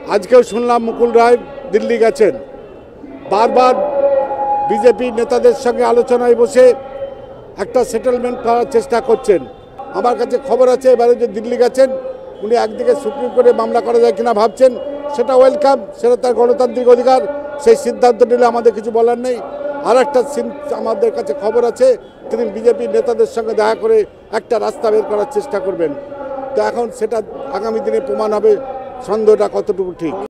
আজকেও শুনলাম মুকুল রায় দিল্লি গেছেন, বারবার বিজেপি নেতাদের সঙ্গে আলোচনায় বসে একটা সেটেলমেন্ট করার চেষ্টা করছেন। আমার কাছে খবর আছে এবারে যে দিল্লি গেছেন উনি একদিকে সুপ্রিম কোর্টে মামলা করা যায় কিনা ভাবছেন, সেটা ওয়েলকাম, সেটা তার গণতান্ত্রিক অধিকার, সেই সিদ্ধান্ত নিলে আমাদের কিছু বলার নেই। আর একটা আমাদের কাছে খবর আছে তিনি বিজেপি নেতাদের সঙ্গে দেখা করে একটা রাস্তা বের করার চেষ্টা করবেন। তো এখন সেটা আগামী দিনে প্রমাণ হবে সন্দেহটা কতটুকু ঠিক।